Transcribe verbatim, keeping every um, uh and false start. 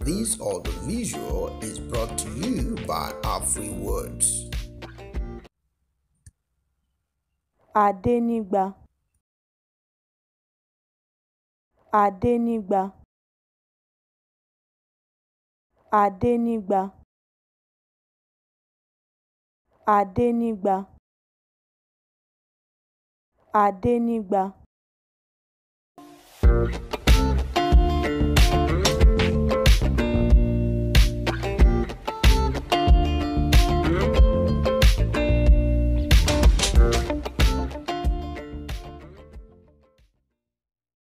This audiovisual is brought to you by our free words. Adenigba. Adenigba. Adenigba. Adenigba. Adenigba.